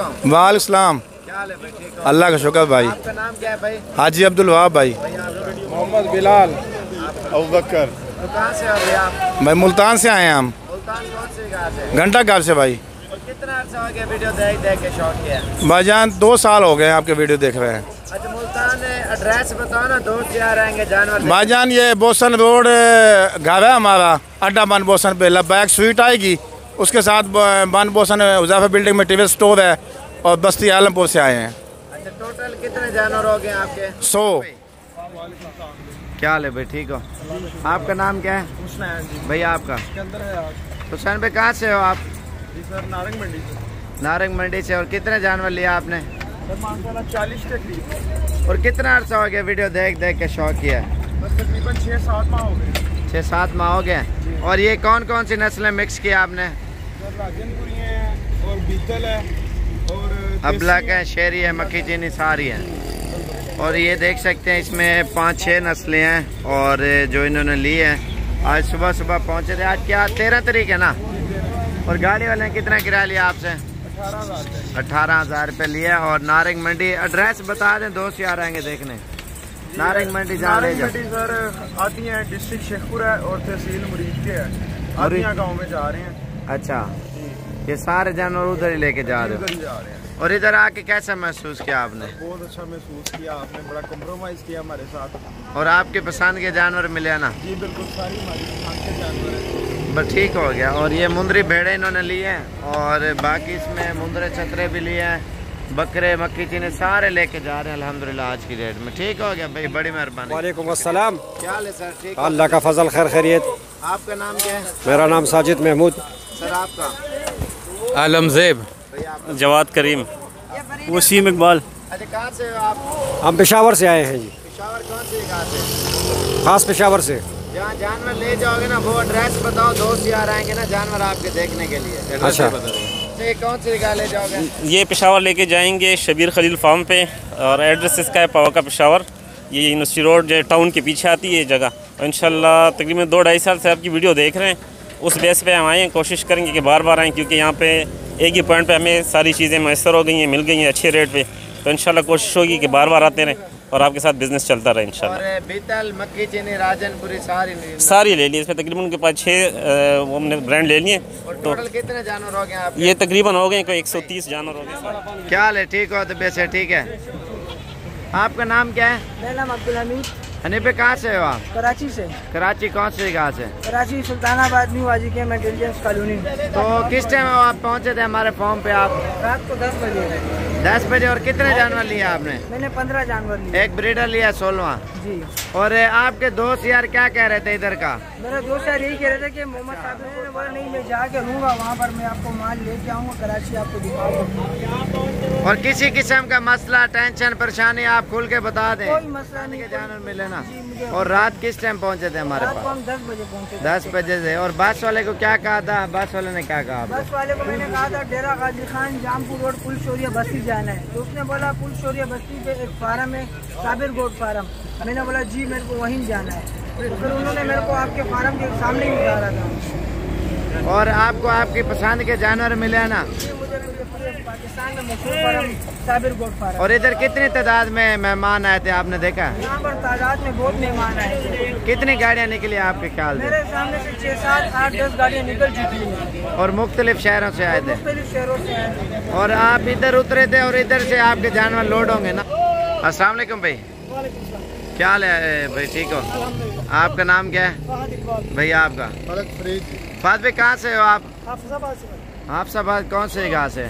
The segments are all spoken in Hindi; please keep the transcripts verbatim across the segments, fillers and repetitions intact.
वालेकुम। वालेकुम। क्या हाल है भाई? ठीक हो? अल्लाह का शुक्र भाई। आपका नाम क्या है भाई? हाजी अब्दुल वहाब भाई। मोहम्मद बिलाल अबू बकर। तो कहाँ से हो भाई आप? भाई मुल्तान से आए हैं हम। मुल्तान कौन सी जगह से? घंटा घर से भाई। और कितना अर्सा हो गया वीडियो देख देख के शॉट किया? भाईजान दो साल हो गए आपके वीडियो देख रहे हैं। अच्छा मुल्तान एड्रेस बताओ ना, दोस्त यहाँ रहेंगे जानवर। भाईजान ये बोसन रोड घर है हमारा, अड्डा बन बोसन पे लब्बैक स्वीट आएगी, उसके साथ बन बोसन उजाफा बिल्डिंग में टीवी स्टोर है और बस्ती आलमपुर से आए हैं। अच्छा टोटल कितने जानवर हो गए आपके? सौ। क्या हाल है भाई? ठीक हो? आपका नाम क्या है भैया? आपका हुसैन भाई कहाँ से हो आप? जी सर नारंग मंडी से। नारंग मंडी से। और कितने जानवर लिया आपने? सर माशाल्लाह चालीस के करीब। और कितना अर्सा हो गया वीडियो देख देख के शौक किया? बस तकरीबन छः सात माह हो गए। छः सात माह हो गए। और ये कौन कौन सी नस्लें मिक्स किया आपने? सर राजनपुरी हैं और बीतल है और अबलक है, शेरी है, मक्खी चीनी सारी है। और ये देख सकते हैं इसमें पाँच छः नस्लें हैं और जो इन्होंने ली है आज सुबह सुबह पहुँचे थे। आज क्या तेरह तारीख है ना? और गाड़ी वाले ने कितना किराया लिया आपसे? अठारह हज़ार अठारह हज़ार रुपये लिया। और नारंग मंडी एड्रेस बता दें, दोस्त यार आएंगे देखने। नारंग मंडी जहाँ ले जाओ। मंडी सर आती हैं डिस्ट्रिक्ट शेखपुरा है और तहसील मुरीद के है, आदियाँ गाँव में जा रहे हैं। अच्छा ये सारे जानवर उधर ही लेके जा रहे हो? जा रहे हैं। और इधर आके कैसा महसूस किया आपने? बहुत अच्छा महसूस किया आपने, बड़ा कम्प्रोमाइज़ किया हमारे साथ। और आपके पसंद के जानवर मिले ना? जी बिल्कुल, सारी हमारी पसंद के जानवर हैं। बस ठीक हो गया। और ये मुंदरी भेड़े इन्होंने लिए हैं और बाकी इसमें मुंदरे छतरे भी लिए हैं, बकरे मक्खी चीनी सारे लेके जा रहे हैं अल्हम्दुलिल्लाह आज की डेट में। ठीक हो गया भाई, बड़ी मेहरबानी। वालेकुम अस्सलाम। क्या हाल है सर? ठीक। अल्लाह का फजल खैर खैरियत। आपका नाम क्या है? मेरा नाम साजिद महमूद। सर आपका? आलमजेब, जवाद करीम, वसीम इकबाल। अच्छा कहाँ से हो आप? हम पेशावर से आए हैं जी। पेशावर कौन सी जगह से? खास पेशावर से। जहाँ जानवर ले जाओगे ना वो एड्रेस बताओ, दोस्त यार आएंगे ना जानवर आपके देखने के लिए। अच्छा ये कौन सी जगह ले जाओगे? ये पेशावर लेके जाएंगे शबीर खलील फार्म पे और एड्रेस इसका है पावा का पेशावर। ये यूनिवर्सिटी रोड जो टाउन के पीछे आती है ये जगह। और इंशाल्लाह तकरीबन दो ढाई साल से आपकी वीडियो देख रहे हैं, उस बेस पे हम आए हैं। कोशिश करेंगे कि बार बार आएँ क्योंकि यहाँ पे एक ही पॉइंट पे हमें सारी चीज़ें मैसर हो गई हैं, मिल गई हैं अच्छे रेट पे। तो इंशाल्लाह कोशिश होगी कि बार बार आते रहें और आपके साथ बिजनेस चलता रहे इंशाल्लाह। और बीतल मक्खी चीनी राजनपुरी सारी सारी ले ली इसमें, तकरीबन उनके पास छः वो हमने ब्रांड ले लिए। और तो टोटल कितने जानवर हो गए आप? ये तकरीबन हो गए कोई एक सौ तीस जानवर हो गए। क्या हाल है? ठीक हो? तो वैसे ठीक है। आपका नाम क्या है? मेरा नाम अब्दुल हमीद। हनीफे कहाँ से हो आप? कराची से। कराची कौन सी जगह से? कराची सुल्तानाबाद न्यू हाजी के इंटेलिजेंस कॉलोनी। तो किस टाइम आप पहुँचे थे हमारे फॉर्म पे आप? रात को दस बजे। दस बजे। और कितने जानवर लिए आपने? मैंने पंद्रह जानवर लिए। एक ब्रीडर लिया सोलवा जी। और आपके दोस्त यार क्या कह रहे थे इधर का? मेरे दोस्त यार यही कह रहे थे कि मोहम्मद साहब ने बोला नहीं मैं जाके रहूँगा वहाँ पर, मैं आपको माल लेके आऊँगा कराची, आपको दिखाऊंगा। और किसी किस्म का मसला टेंशन परेशानी आप खुल के बता दें, कोई मसला नहीं। जानवर मिले ना। और रात किस टाइम पहुँचे थे हमारे पास? हम दस बजे पहुँचे। दस बजे से। और बस वाले को क्या कहा था? बस वाले ने क्या कहा? बस वाले को मैंने कहा था डेरा गाजी खान जामपुर रोड पुल शोरिया बस्ती जाना है, तो उसने बोला पुल शोरिया बस्ती पे एक फार्म है साबिर गोट फार्म। मैंने बोला जी मेरे को वहीं जाना है, तो फिर उन्होंने मेरे को आपके फार्म के सामने ही उतारा था। और आपको आपकी पसंद के जानवर मिले ना? पाकिस्तान में मशहूर फार्म साबिर गोट फार्म। और इधर कितनी तादाद में मेहमान आए थे आपने देखा? यहाँ पर तादाद में बहुत मेहमान आए थे। कितनी गाड़ियाँ निकली आपके ख्याल से? मेरे सामने से छह सात आठ दस गाड़ियाँ निकल चुकी हैं। और मुख्तलिफ शहरों से आए थे? मुख्तलिफ शहरों से आए थे। और आप इधर उतरे थे और इधर से आपके जानवर लोड होंगे ना? अस्सलाम वालेकुम भाई। क्या हाल है भाई? ठीक हो? आपका नाम क्या है भैया? आपका? फाद भाई कहाँ से हो आप? हाफसाबाद कौन से जगह से?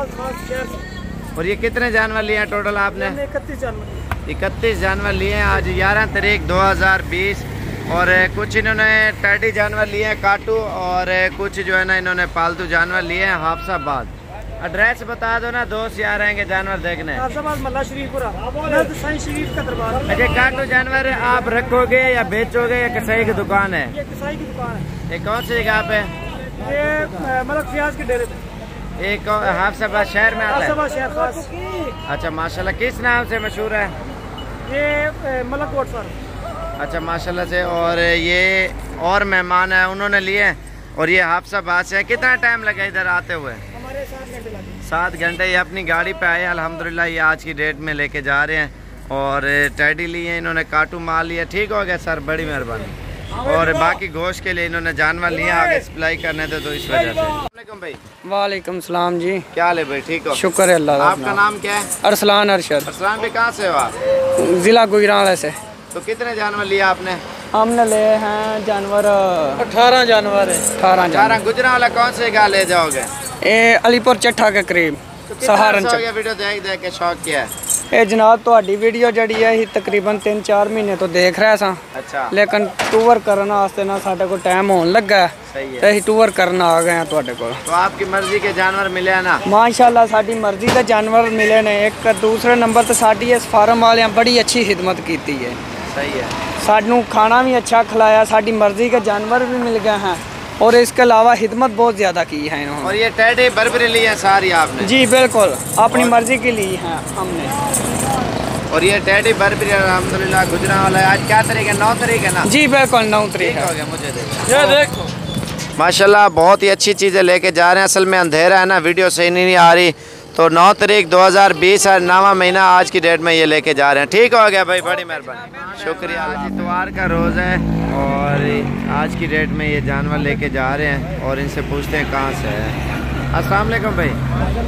और ये कितने जानवर लिए हैं टोटल आपने? इकतीस जानवर। इकतीस जानवर लिए हैं आज ग्यारह तारीख दो हज़ार बीस। और कुछ इन्होंने टर्डी जानवर लिए हैं काटू, और कुछ जो है ना इन्होंने पालतू जानवर लिए हैं हाफसाबाद। एड्रेस बता दो ना, दोस्त यार आएंगे जानवर देखने। मल्ला शरीफपुरा शरीफ का दरबार। अच्छा काटू जानवर आप रखोगे या बेचोगे या कसाई की दुकान है? ये कसाई की दुकान है। ये कौन सी जगह पे? ये मलक फियाज के डेरे पे। एक हाफसाबाद शहर में आता है? शहर खास। अच्छा माशाल्लाह। किस नाम से मशहूर है? ये मलक गोट फार्म। अच्छा माशाल्लाह से। और ये और मेहमान है उन्होंने लिए, और ये हाफसाबाद से। कितना टाइम लगा इधर आते हुए? हमारे सात घंटे लगे। सात घंटे ये अपनी गाड़ी पे आए। अल्हम्दुलिल्लाह ये आज की डेट में लेके जा रहे हैं और टैडी लिए इन्होंने, काटू माल लिया। ठीक हो गया सर, बड़ी मेहरबानी। और बाकी गोश्त के लिए इन्होंने जानवर लिया आगे सप्लाई करने थे तो इस वजह से। वालेकुम भाई। वालेकुम सलाम जी। क्या हाल है भाई? ठीक हो? शुक्र है अल्लाह। आपका नाम क्या है? अरसलान अरशद। अरसलान भाई कहाँ से हो आप? जिला गुजरात से। तो कितने जानवर लिया आपने? हमने ले हैं जानवर अठारह जानवर है। अठारह अठारह। गुजरावाला कौन से गाँव ले जाओगे? ये अलीपुर चट्ठा के करीब सहारनपुर। वीडियो देख देख के शौक किया है? ये जनाब ਤੁਹਾਡੀ ਵੀਡੀਓ ਜਿਹੜੀ ਹੈ ਇਹ ਤਕਰੀਬਨ तीन चार ਮਹੀਨੇ ਤੋਂ ਦੇਖ ਰਿਹਾ ਸਾਂ। अच्छा। लेकिन टूर ਕਰਨ ਵਾਸਤੇ ਨਾ ਸਾਡੇ ਕੋਲ ਟਾਈਮ ਹੋਣ ਲੱਗਾ ਹੈ। सही है। ਤੇ ਅਸੀਂ ਟੂਰ ਕਰਨ ਆ ਗਏ ਹਾਂ ਤੁਹਾਡੇ ਕੋਲ। तो आपकी मर्जी के जानवर मिले हैं ना? माशाल्लाह साडी मर्जी के जानवर मिले ने। एक दूसरे नंबर ते साडी इस फार्म वाले बड़ी अच्छी खिदमत की है। सही है। सानू खाना भी अच्छा खिलाया, साडी मर्जी के जानवर भी मिल गए हैं और इसके अलावा खिदमत बहुत ज़्यादा की है इन्होंने। और ये टैडी बर्बरी ली है सारी आपने? जी बिल्कुल, अपनी मर्जी की ली है हमने। और ये टैडी बर्बरी अल्हम्दुलिल्लाह गुजरावाला है। आज क्या तारीख है? नौ तारीख है ना? जी बिल्कुल नौ तारीख है। हो गया, मुझे देखो। ये देखो माशाल्लाह बहुत ही अच्छी चीज़ें लेके जा रहे हैं। असल में अंधेरा है ना, वीडियो सही नहीं आ रही। तो नौ तारीख दो हज़ार बीस है, नवा महीना, आज की डेट में ये लेके जा रहे हैं। ठीक हो गया भाई, बड़ी मेहरबानी, शुक्रिया। आज इतवार का रोज़ है और आज की डेट में ये जानवर लेके जा रहे हैं और इनसे पूछते हैं कहाँ से है। अस्सलाम वालेकुम भाई।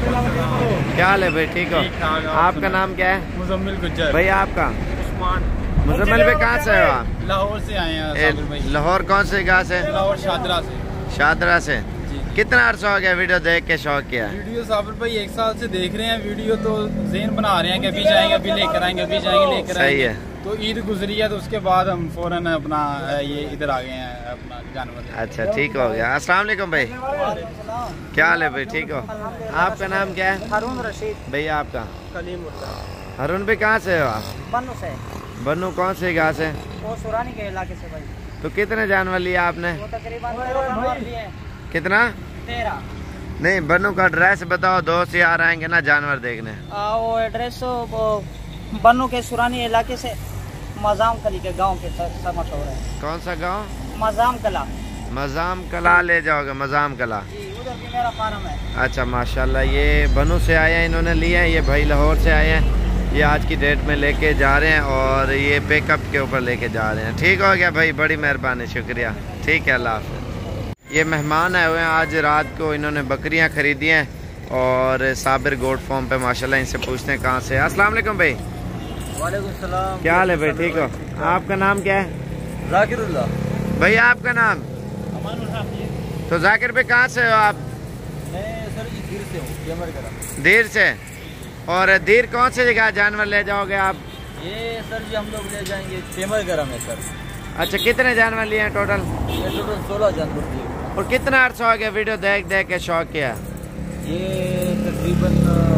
क्या हाल है भाई? ठीक हो? आपका नाम क्या है? मुजम्मिल गुज्जर। भाई आपका? मुजम्मिल भाई कहाँ से हो आप? लाहौर से आए हैं। लाहौर कौन से गाँव से? लाहौर शादरा से। शादरा से। कितना अर्सा हो गया वीडियो देख के शौक किया? वीडियो साबिर भाई एक साल से देख रहे हैं वीडियो, तो ज़हन बना रहे हैं कि अभी जाएंगे, अभी लेकर आएंगे, अभी जाएंगे लेकर आएंगे। सही है। तो ईद गुजरी है तो उसके बाद हम फौरन अपना ये इधर आ गए हैं अपना जानवर। अच्छा ठीक हो गया। अस्सलाम वालेकुम भाई। क्या हाल है भाई? ठीक हो? आपका नाम क्या है? हारून रशीद। भैया आपका? हारून भाई कहाँ से हो आप? बन्नू से। बन्नू कौन से गाँव से? वो सुरानी के इलाके से भाई। तो कितने जानवर लिया आपने? वो तकरीबन कितना? तेरह। नहीं, बन्नू का एड्रेस बताओ, दोस्त यार आएंगे ना जानवर देखने। आ, वो एड्रेस वो बन्नू के सुरानी इलाके से मजाम कली के गांव के सब मशहूर है। कौन सा गांव? मजाम कला। मजाम कला ले जाओगे? मजाम कला। जी उधर भी मेरा फार्म है। अच्छा माशाल्लाह। ये बन्नू से आए हैं, इन्होंने लिए हैं। ये भाई लाहौर से आए हैं, ये आज की डेट में लेके जा रहे हैं और ये पिकअप के ऊपर लेके जा रहे हैं। ठीक हो गया भाई, बड़ी मेहरबानी, शुक्रिया। ठीक है, अल्लाह हाफ़िज़। ये मेहमान आए हुए हैं, आज रात को इन्होंने बकरियां खरीदी हैं और साबिर गोट फार्म पे माशाल्लाह। इनसे पूछते हैं कहाँ से। अस्सलाम वालेकुम भाई। वालेकुम सलाम। क्या हाल है भाई? ठीक हो? आपका नाम क्या है? जाकिरुल्लाह। भाई आपका नाम? तो जाकिर भाई कहाँ से हो आप? मैं सर जी धीर से हूँ, तेमरगरा। धीर से। और धीर कौन सी जगह जानवर ले जाओगे आप? ये सर जी हम लोग ले जाएंगे तेमरगरा में सर। अच्छा, कितने जानवर लिए हैं टोटल? ये टोटल सोलह जानवर दिए। और कितना अर्सा हो गया वीडियो देख देख के शौक किया? ये तकरीबन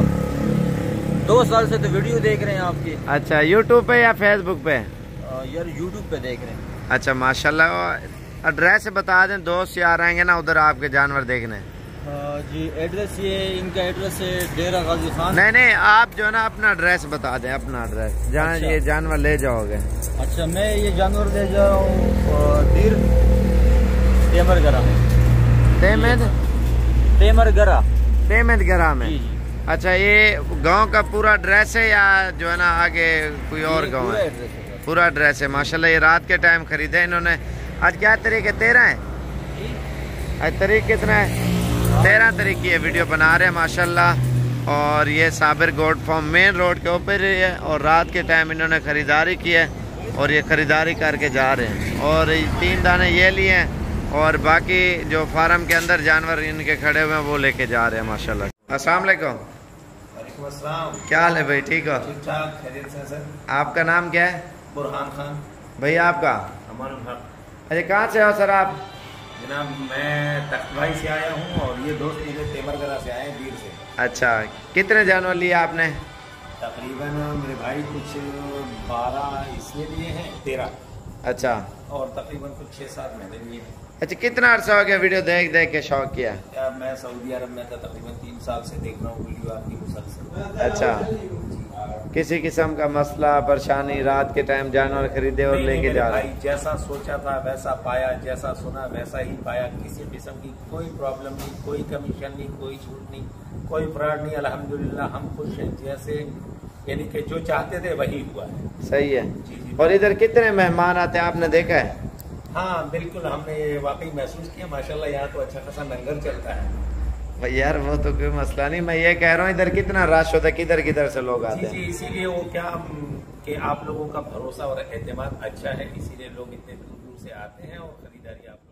दो साल से तो वीडियो देख रहे हैं आपकी। अच्छा, यूट्यूब पे या फेसबुक पे? यार यूट्यूब पे देख रहे हैं। अच्छा माशाल्लाह। एड्रेस बता दें, दोस्त यार आएंगे ना उधर आपके जानवर देखने। जी एड्रेस ये इनका एड्रेस है डेरा गाजी खान। नहीं नहीं, आप जो है ना अपना एड्रेस बता दें, अपना एड्रेस जहाँ अच्छा। ये जानवर ले जाओगे। अच्छा, मैं ये जानवर ले जा रहा हूँ धीर तेमरगरा में। तेमेद तेमरगरा। तेमेदगरा में। जी जी। अच्छा, ये गांव का पूरा एड्रेस है या जो है ना आगे कोई और गांव है? एड्रेस है। पूरा एड्रेस है माशाल्लाह। ये रात के टाइम खरीदे इन्होंने। आज क्या तारीख है? तेरह है। आज तारीख कितना है? तेरह तारीख की ये वीडियो बना रहे हैं माशाल्लाह। और ये Sabir goat farm main road के ऊपर ही है और रात के टाइम इन्होंने ख़रीदारी की है और ये ख़रीदारी करके जा रहे हैं। और तीन दाने ये लिए हैं और बाकी जो फार्म के अंदर जानवर इनके खड़े हुए हैं वो लेके जा रहे हैं माशाल्लाह। अस्सलाम वालेकुम। क्या हाल है भाई? ठीक हो? ठीक ठाक, खैरियत से सर। आपका नाम क्या है? बुरहान खान। भैया आपका? अमान खान। अच्छा, कहाँ से हो सर आप? जनाब मैं तख्तभाई से आया हूँ और ये दोस्त मेरे तेमरगरा से आए हैं, बीर से। अच्छा, कितने जानवर लिए आपने? तकरीबन मेरे भाई कुछ बारह इसने लिए हैं, तेरह। अच्छा। और तकरीबन कुछ छः सात मैंने लिए हैं। अच्छा, कितना अर्सा हो गया वीडियो देख देख के शौक किया? यार मैं सऊदी अरब में था, तकरीबन तीन साल से देख रहा हूँ वीडियो आपकी मुसलसल। अच्छा, किसी किस्म का मसला परेशानी, रात के टाइम जानवर खरीदे और लेके जा रहे? जैसा सोचा था वैसा पाया, जैसा सुना वैसा ही पाया। किसी किस्म की कोई प्रॉब्लम नहीं, कोई कमीशन नहीं, कोई छूट नहीं, कोई फ्रॉड नहीं। अल्हम्दुलिल्लाह हम खुश हैं, जैसे यानी कि जो चाहते थे वही हुआ है। सही है। और इधर कितने मेहमान आते हैं आपने देखा है? हाँ बिल्कुल, हमने वाकई महसूस किया। माशाल्लाह यहाँ तो अच्छा खासा लंगर चलता है भाई। यार वो तो कोई मसला नहीं, मैं ये कह रहा हूँ इधर कितना रश होता है, किधर किधर से लोग आते हैं। जी जी, इसीलिए वो क्या कि आप लोगों का भरोसा और एतमाद अच्छा है, इसीलिए लोग इतने दूर दूर से आते हैं और खरीदारी आप